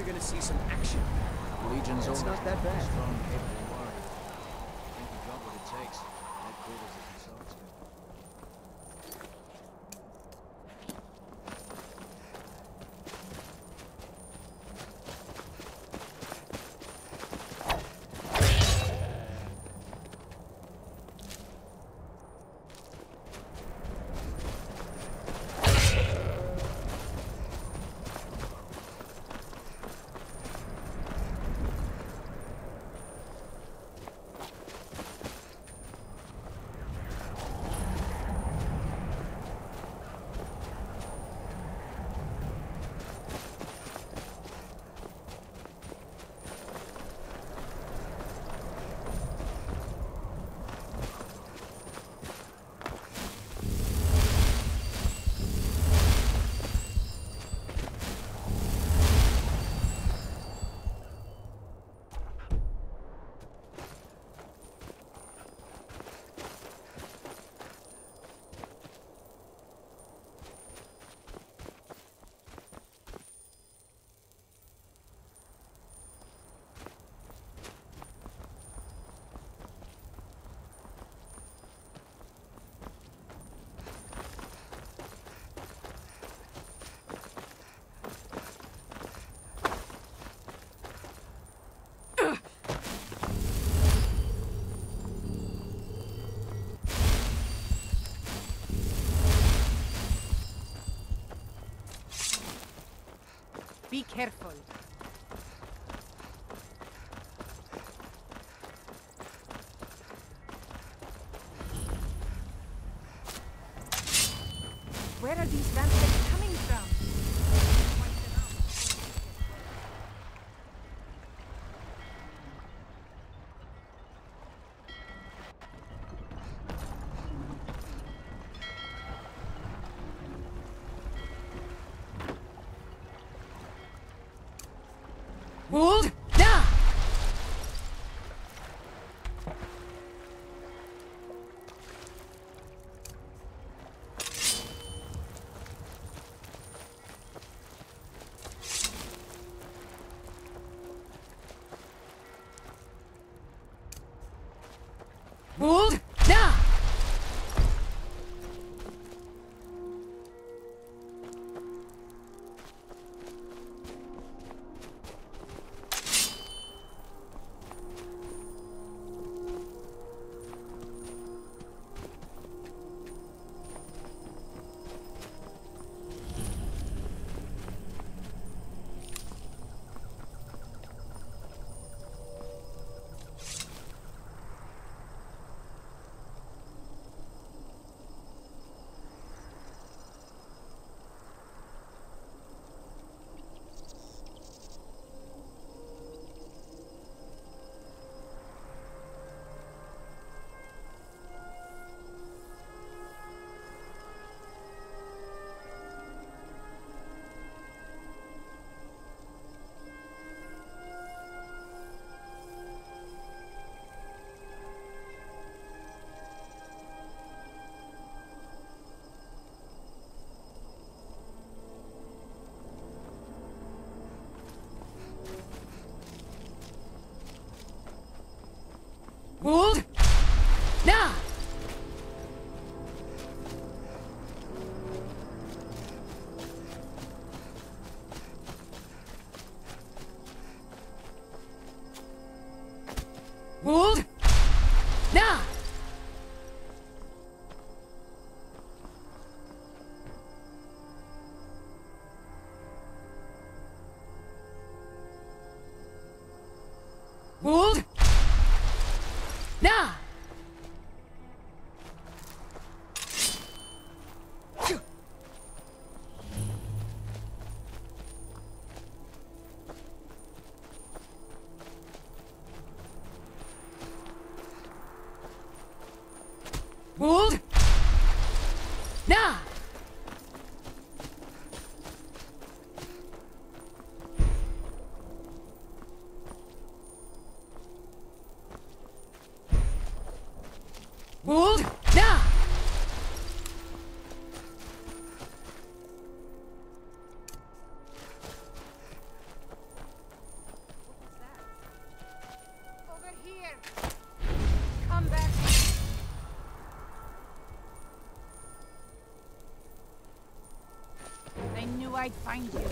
gonna see some action. Legion's It's not that bad. Strong, capable warrior. I think we've got what it takes. Headquarters is in Salzburg. Be careful. Where are these vampires coming from? Hold! Da! Hold! Da! Hold! Da! Hold! Da! Hold! Da! Hold! Da! I'd find you.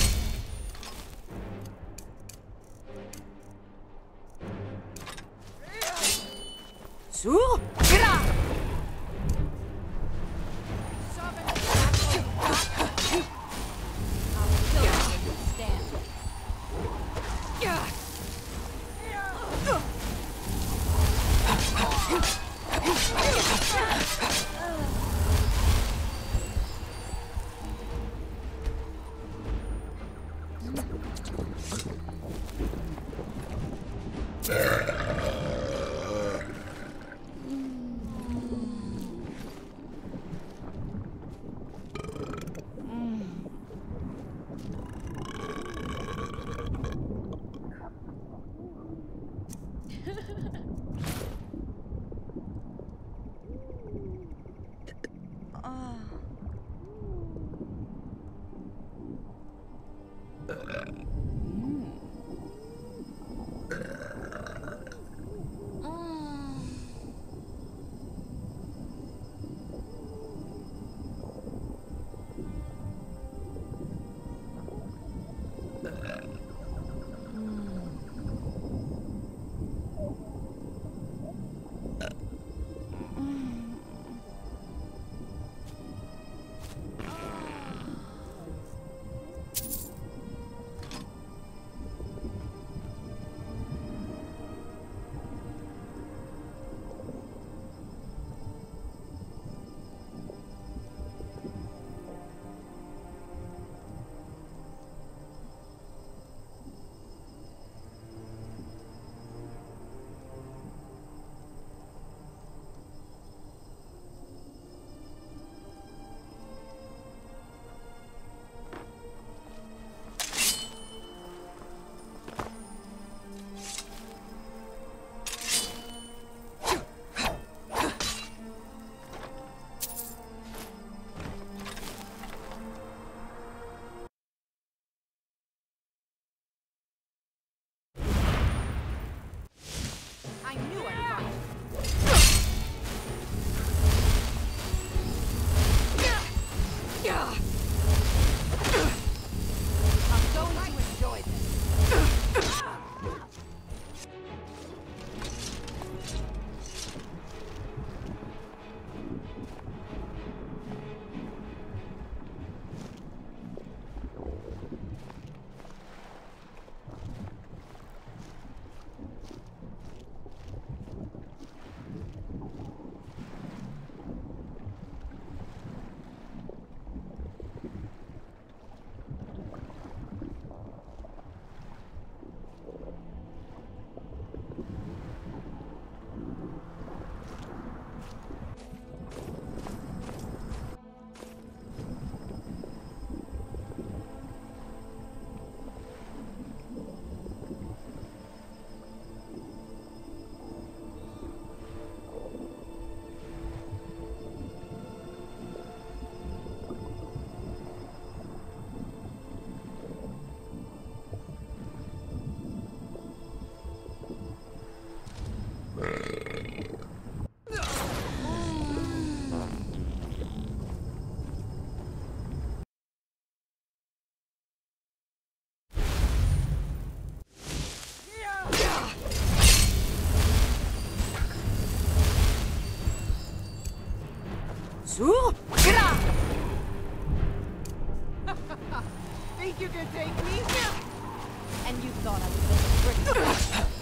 Sur! Gra! Sur! Gra! Think you could take me? And you thought I was gonna trick you.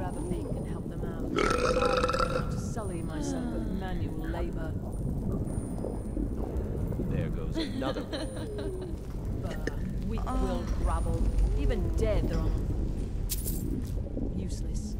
grab a pick and help them out. I don't want to sully myself with manual labor. There goes another one. Weak-willed rabble. Even dead, they're on. Useless.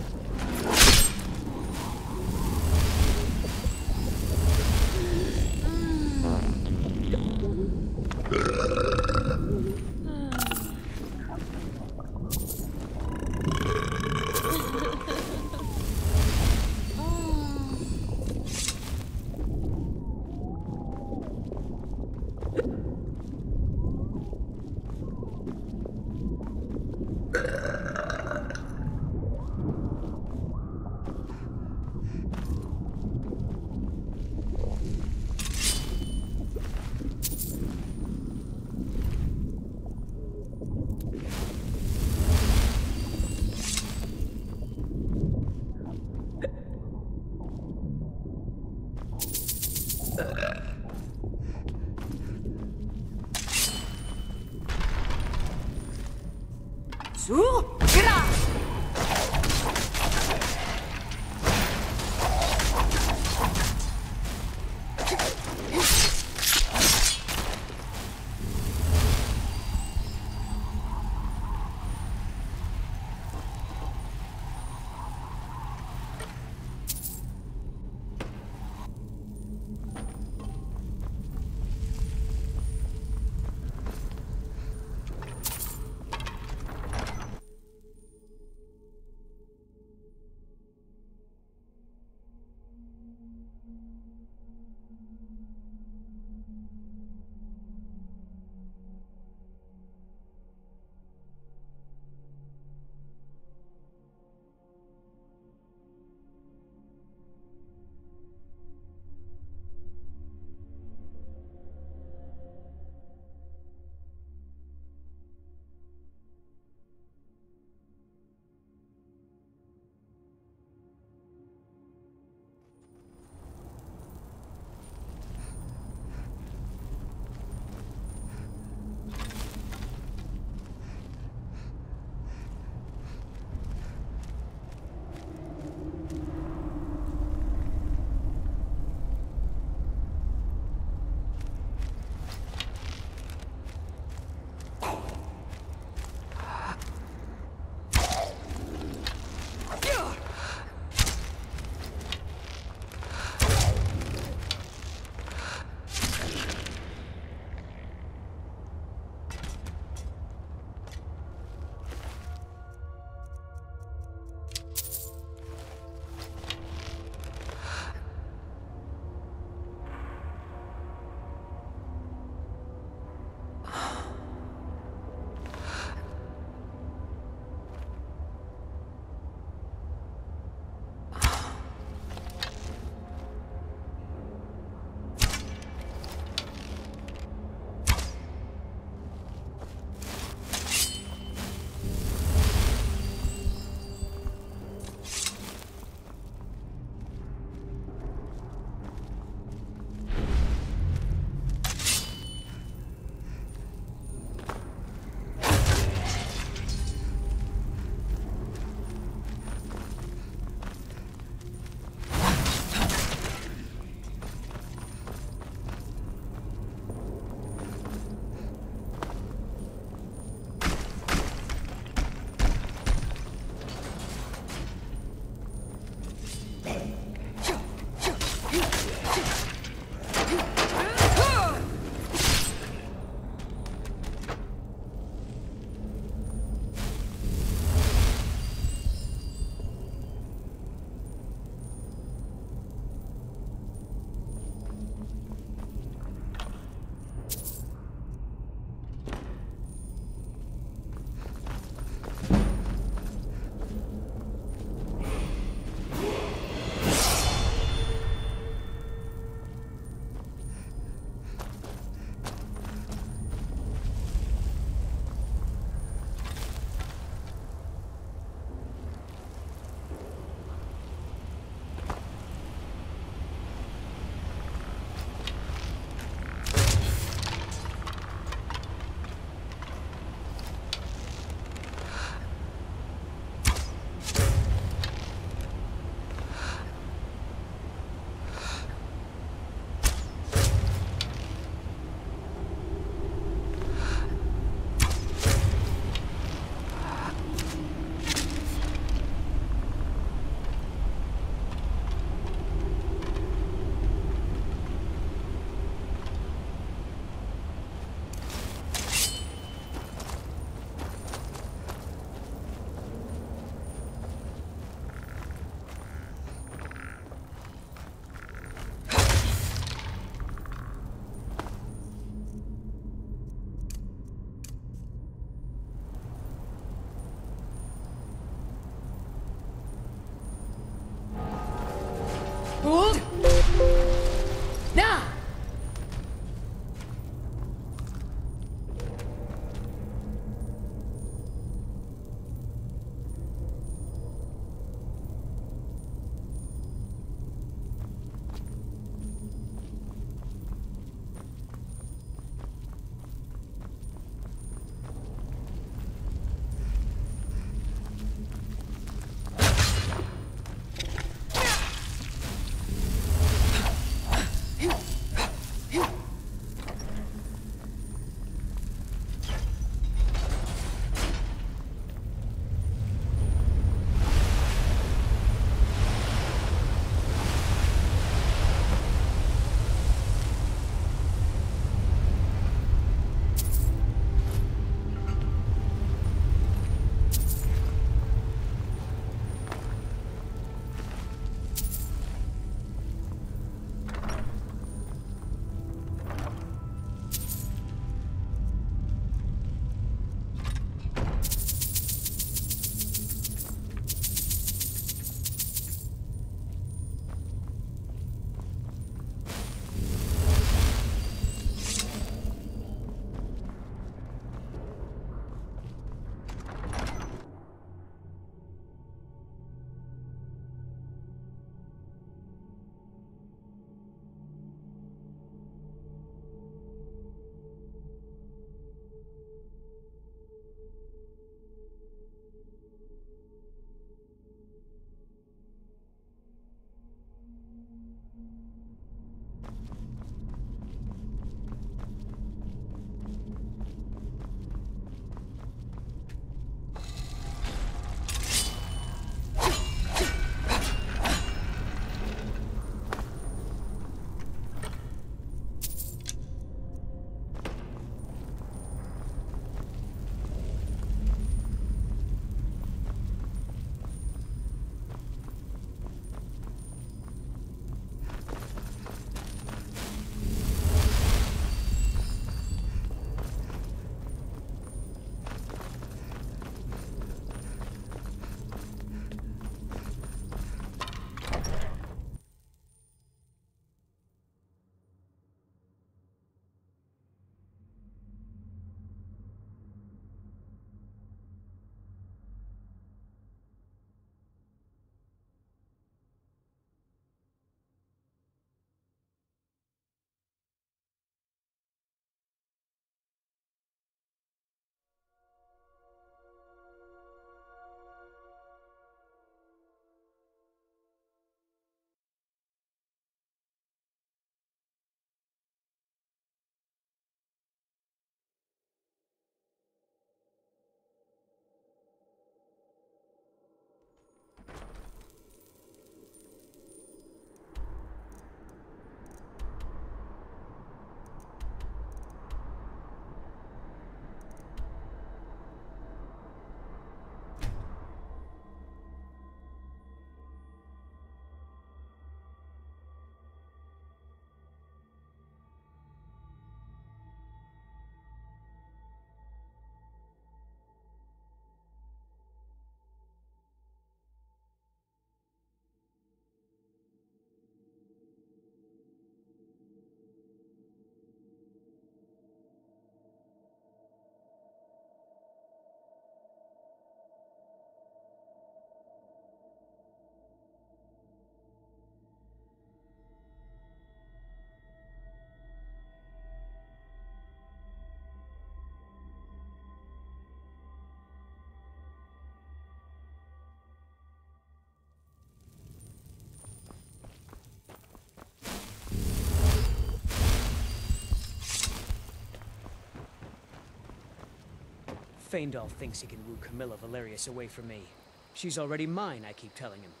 Faendal thinks he can woo Camilla Valerius away from me. She's already mine, I keep telling him.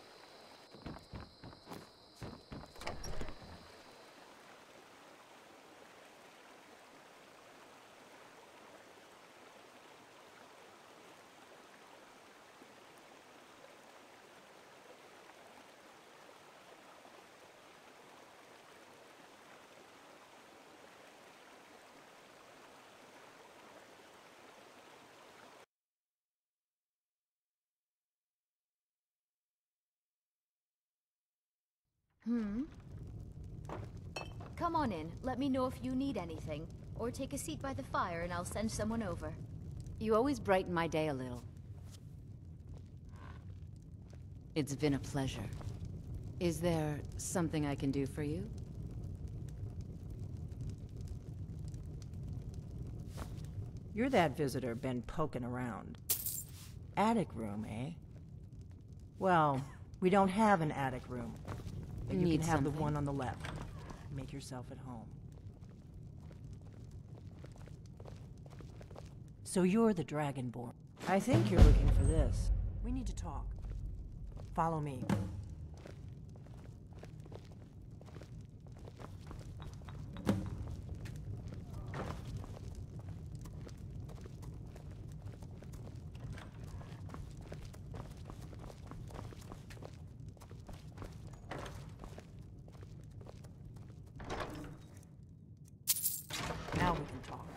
Come on in. Let me know if you need anything. Or take a seat by the fire and I'll send someone over. You always brighten my day a little. It's been a pleasure. Is there something I can do for you? You're that visitor been poking around. Attic room, eh? Well, we don't have an attic room. But you Need can have the something? one on the left. Make yourself at home. So you're the Dragonborn. I think you're looking for this. We need to talk. Follow me. Now we can talk.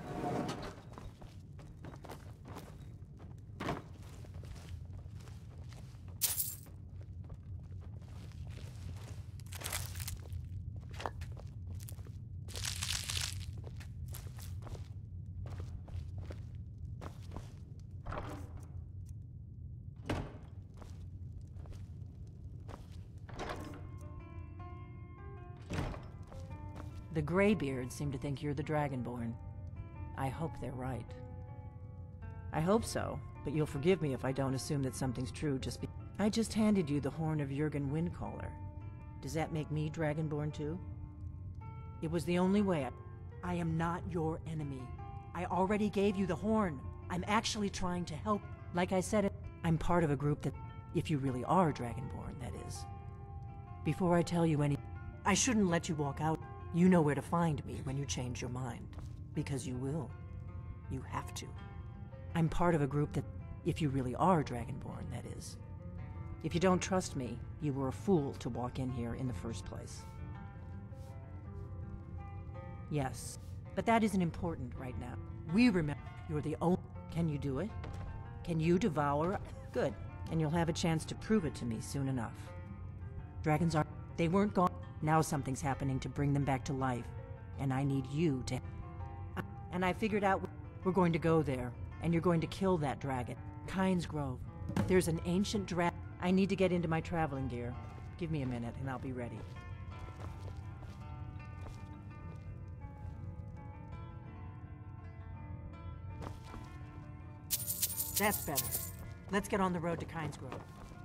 The Greybeards seem to think you're the Dragonborn. I hope they're right. I hope so, but you'll forgive me if I don't assume that something's true I just handed you the horn of Jurgen Windcaller. Does that make me Dragonborn too? It was the only way. I am not your enemy. I already gave you the horn. I'm actually trying to help. Like I said, I'm part of a group that, if you really are Dragonborn, that is. Before I tell you I shouldn't let you walk out. You know where to find me when you change your mind. Because you will. You have to. I'm part of a group that, if you really are Dragonborn, that is. If you don't trust me, you were a fool to walk in here in the first place. Yes, but that isn't important right now. We remember you're the only... Can you do it? Can you devour? Good, and you'll have a chance to prove it to me soon enough. Dragons are... They weren't gone. Now something's happening to bring them back to life, and I need you to... And I figured out we're going to go there, and you're going to kill that dragon. Kynes Grove. There's an ancient dragon. I need to get into my traveling gear. Give me a minute, and I'll be ready. That's better. Let's get on the road to Kynes Grove.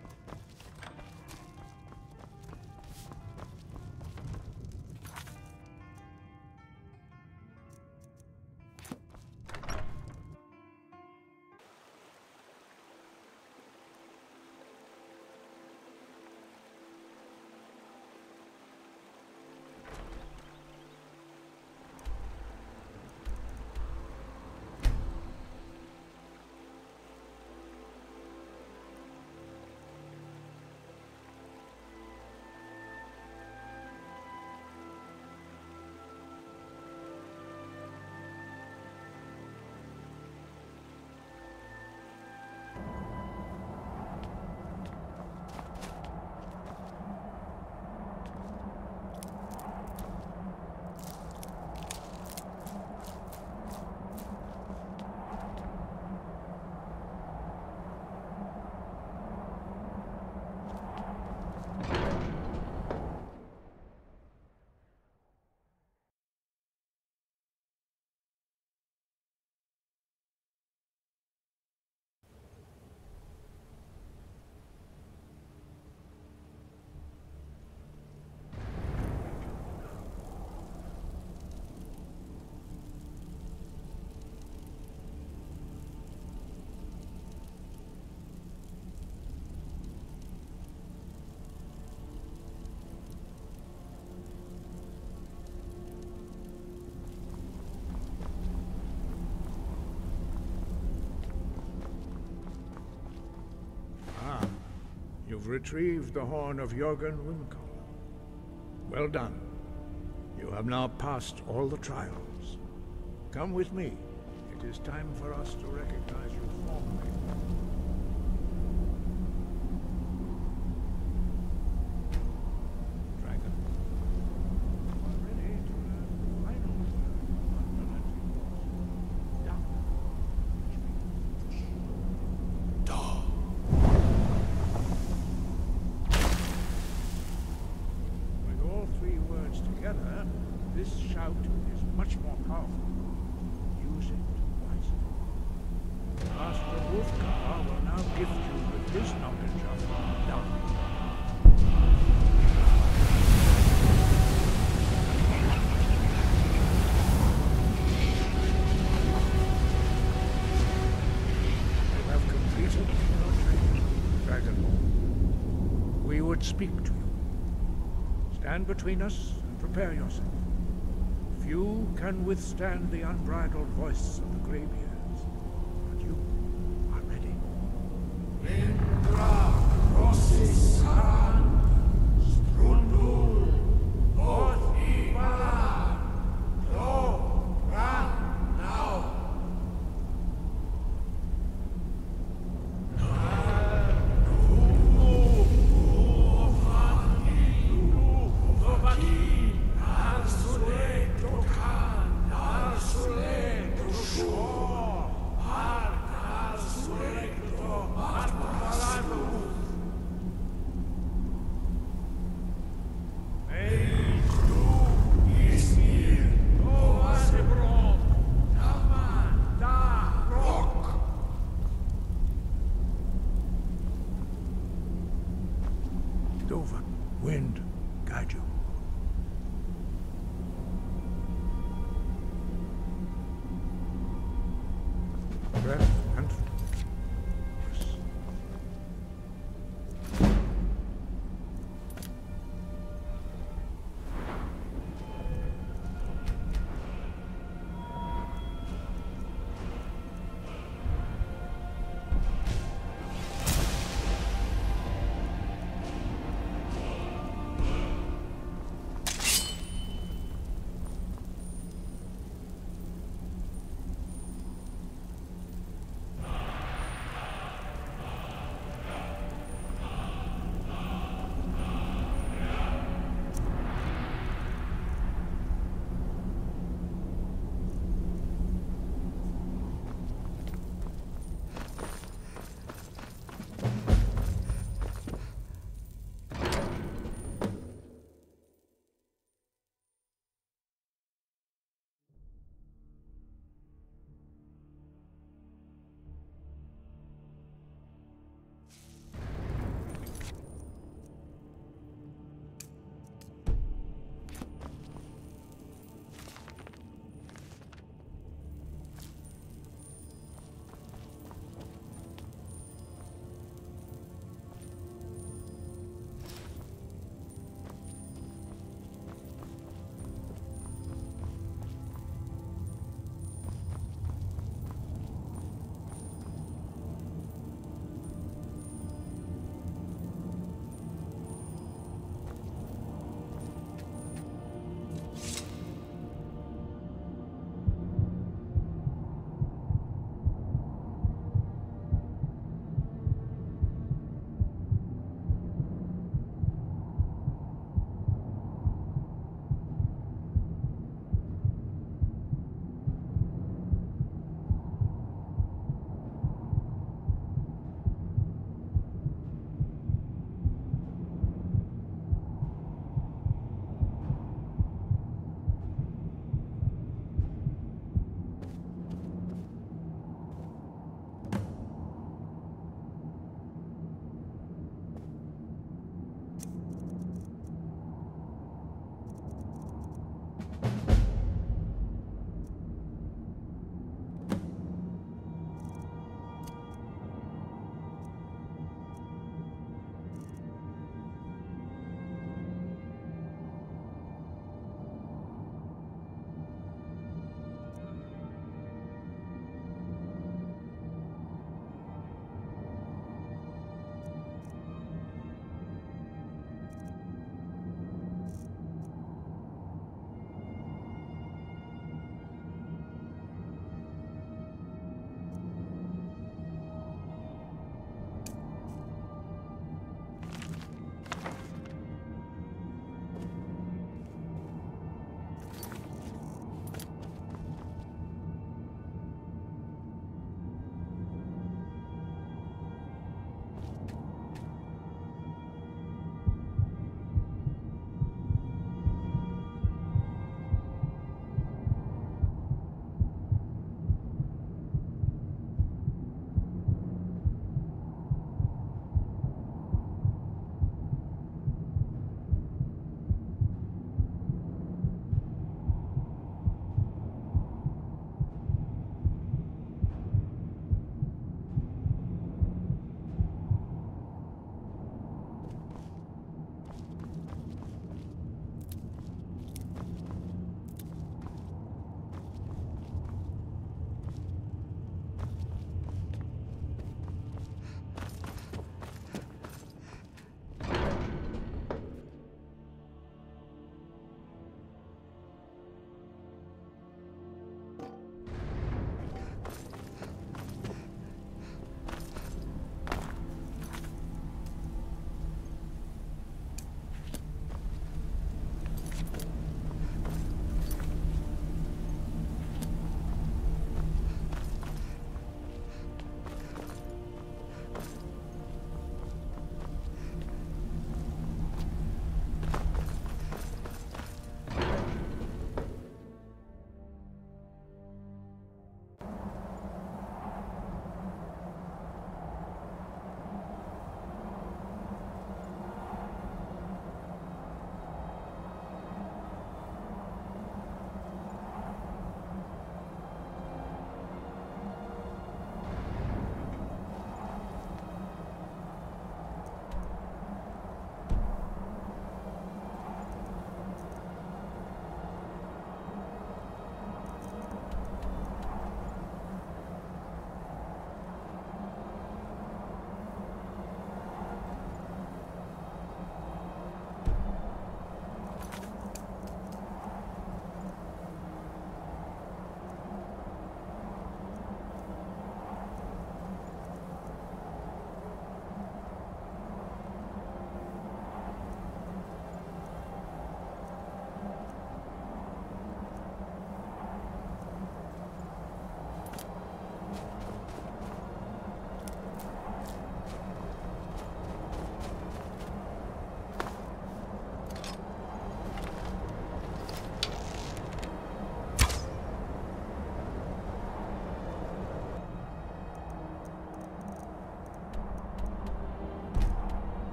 You've retrieved the horn of Jörgen Wynkoll. Well done. You have now passed all the trials. Come with me. It is time for us to recognize you formally. Dragon. You are ready to learn the final word on Unrelenting Force. Down. With all three words together, this shout is much more powerful. Use it wisely. Master Wolfgar will now gift you with his knowledge of love. You have completed your training, Dragonborn. We would speak to you. Stand between us and prepare yourself. Few can withstand the unbridled voice of the Greybeards, but you are ready. Indra Rossisan Strundul Orthibala Do Ran Now. strength and force.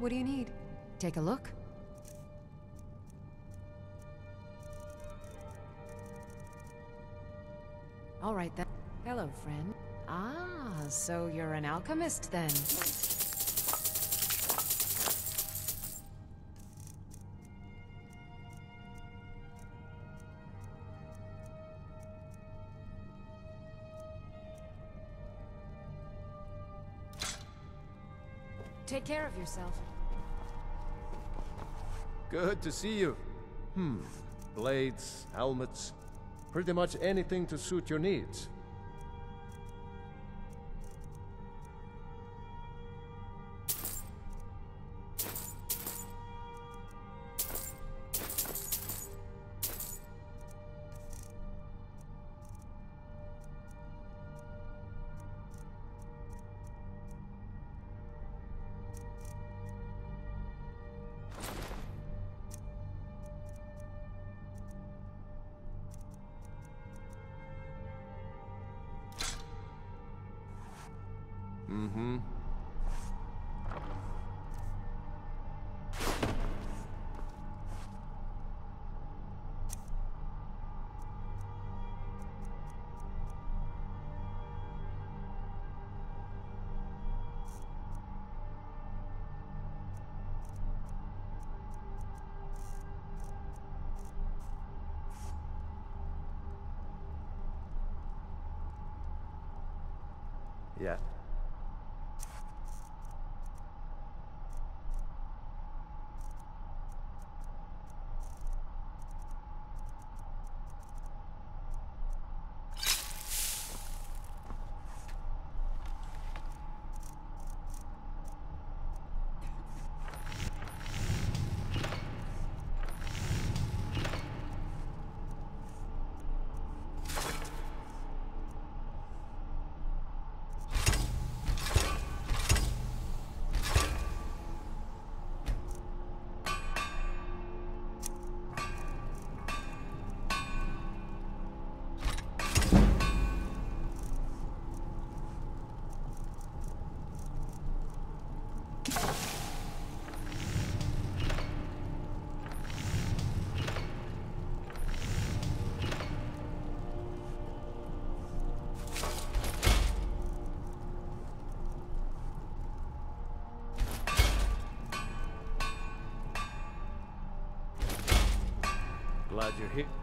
What do you need? Take a look. All right then. Hello, friend. Ah, so you're an alchemist then. Take care of yourself. Good to see you. Blades, helmets, pretty much anything to suit your needs. Mm-hmm. Yeah. Glad you're here.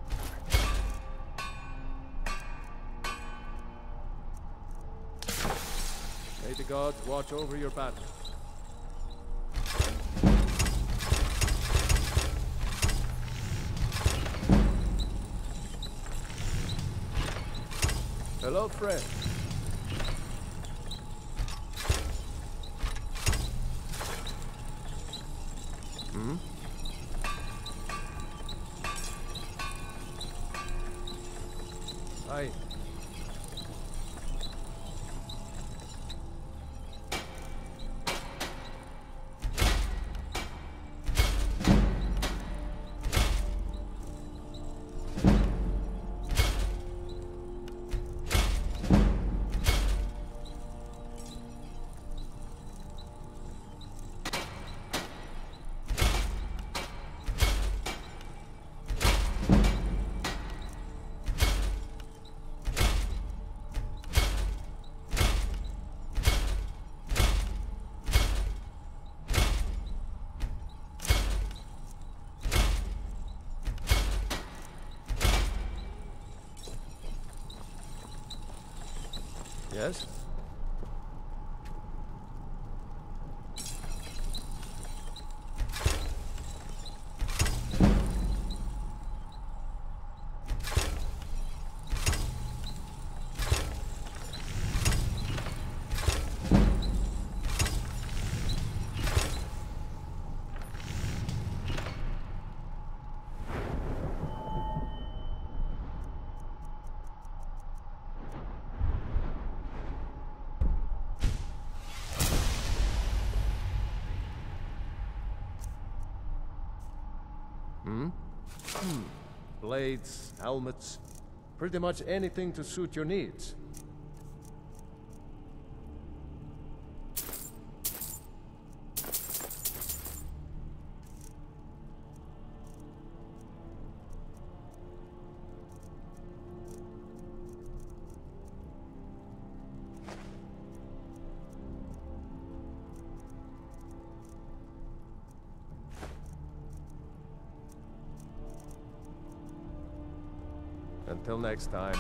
May the gods watch over your battle. Hello, friend. Hi. Yes? Blades, helmets, pretty much anything to suit your needs. Until next time.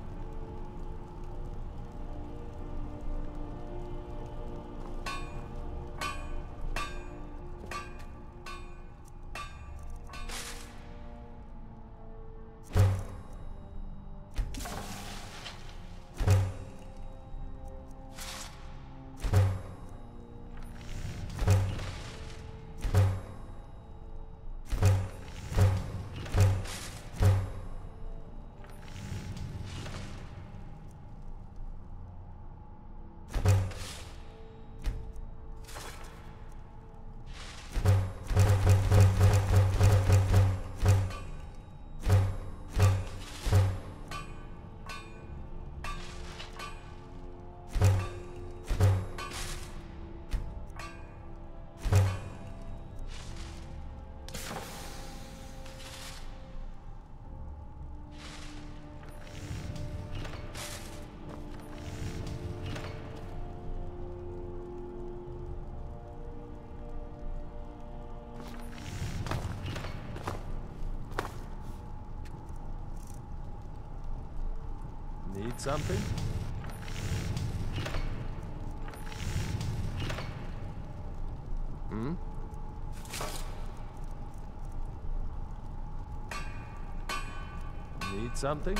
Need something? Hmm? Need something?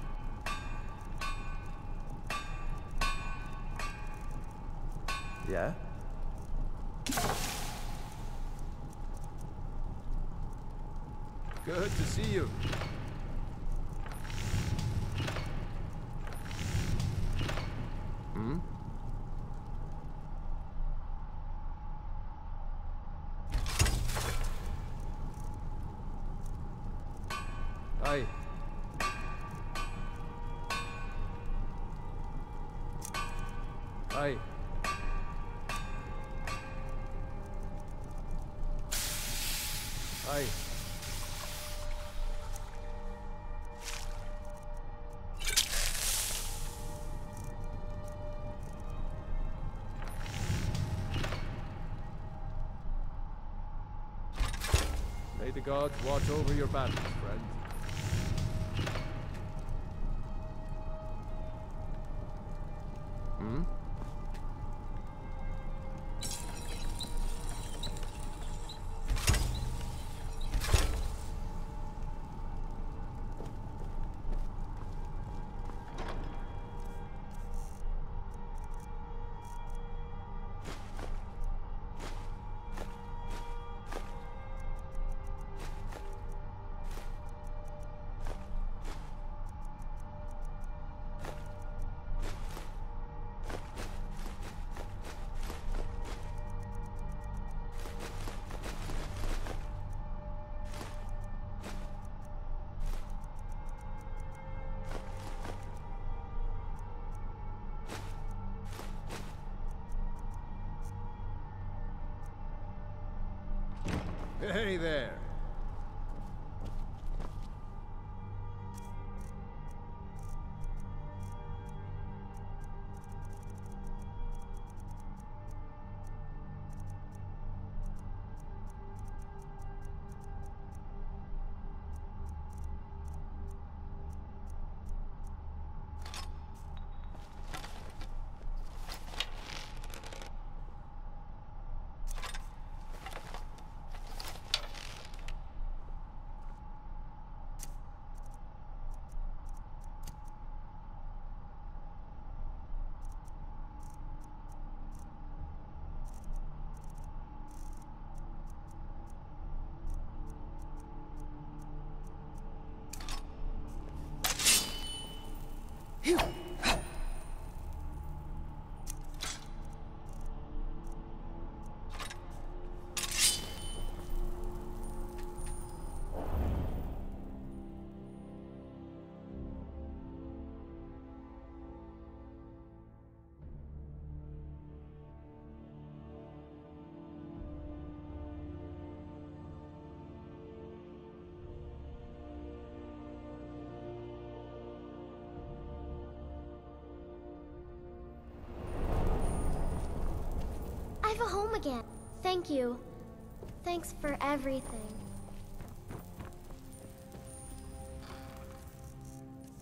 Yeah? Good to see you. Hmm? Aye. Aye. Aye. May the gods watch over your battles, friend. Hmm? Hey there. I have a home again. Thank you. Thanks for everything.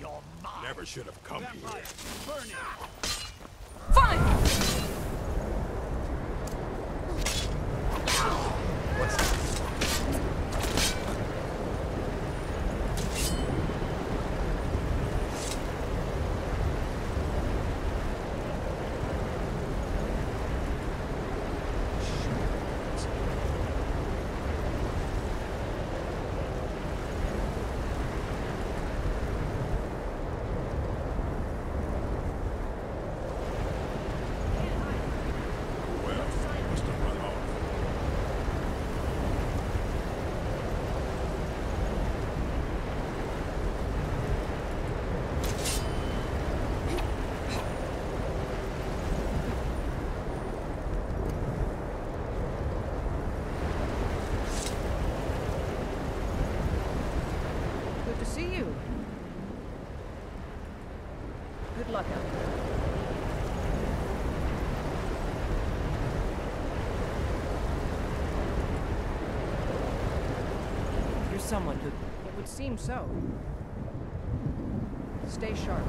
You're mine. Never should have come here. Burn it. Fine! What's this? Good to see you. Good luck out there. You're someone who... It would seem so. Stay sharp.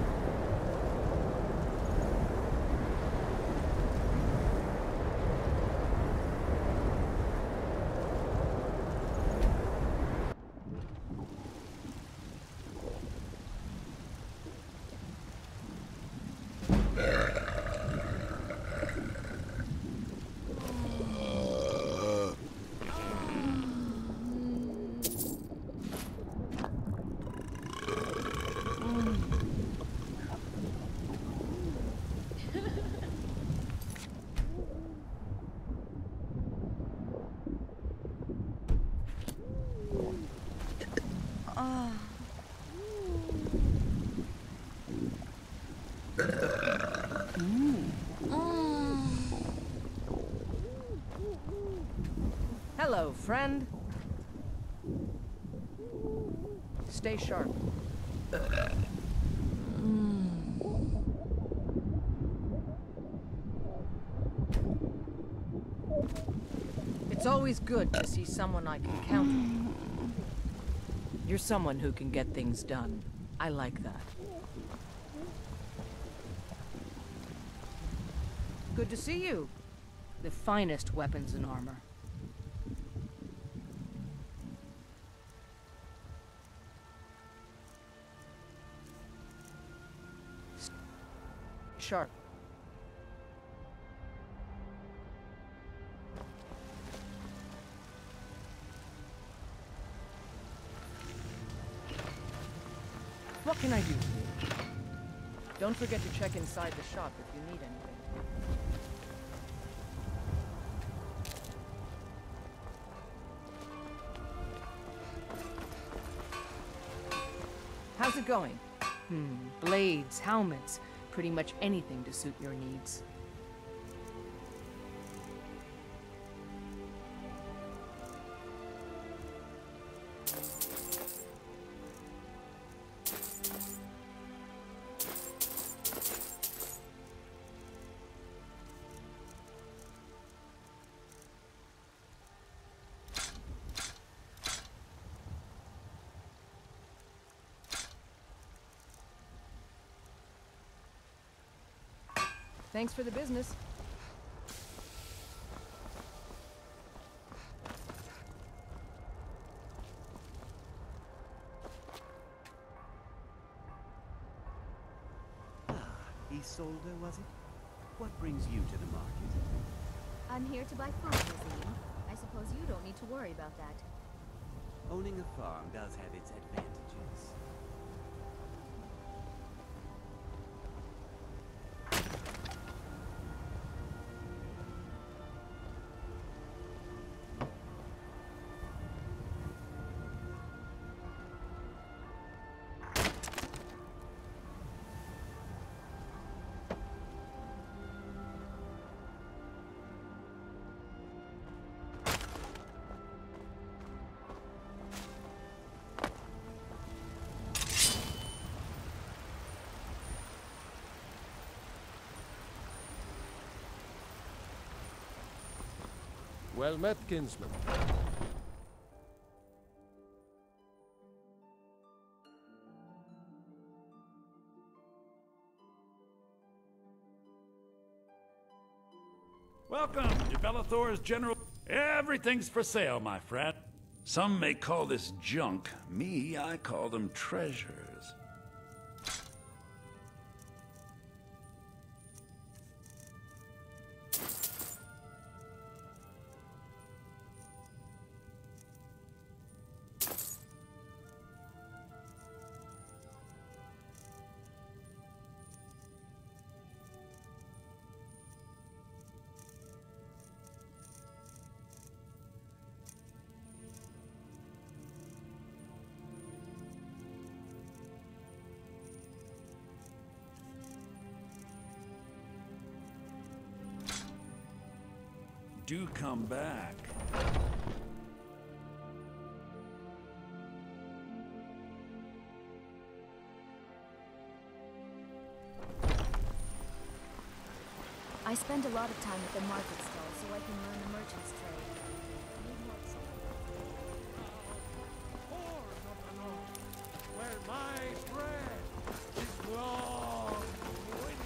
Hello, friend. Stay sharp. It's always good to see someone I can count on. You're someone who can get things done. I like that. Good to see you. The finest weapons and armor. Sharp. What can I do for you? Don't forget to check inside the shop if you need anything. How's it going? Blades, helmets, pretty much anything to suit your needs. Thanks for the business. Isolde, was it? What brings you to the market? I'm here to buy food, Nazim. I suppose you don't need to worry about that. Owning a farm does have its advantages. Well met, kinsman. Welcome to Bellathor's General... Everything's for sale, my friend. Some may call this junk. Me, I call them treasures. Do come back. I spend a lot of time at the market stall so I can learn the merchant's trade. Where my bread is long waiting.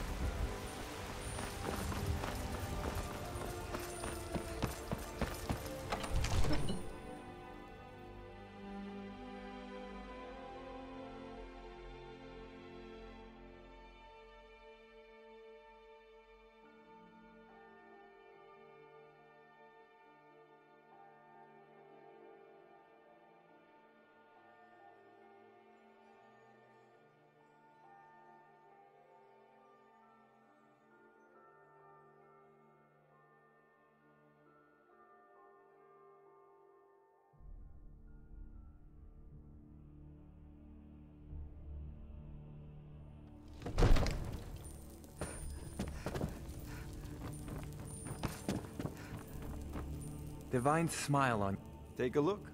Divine smile on. Take a look.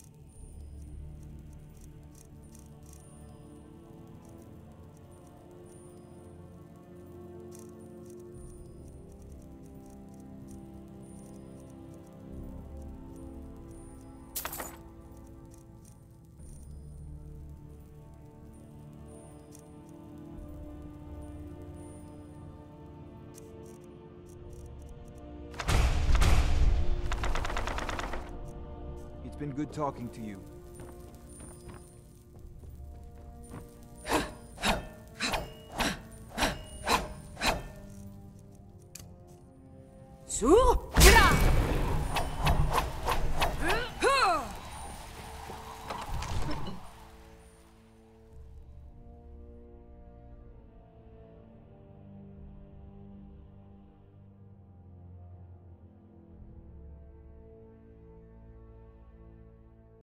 It's been good talking to you. So?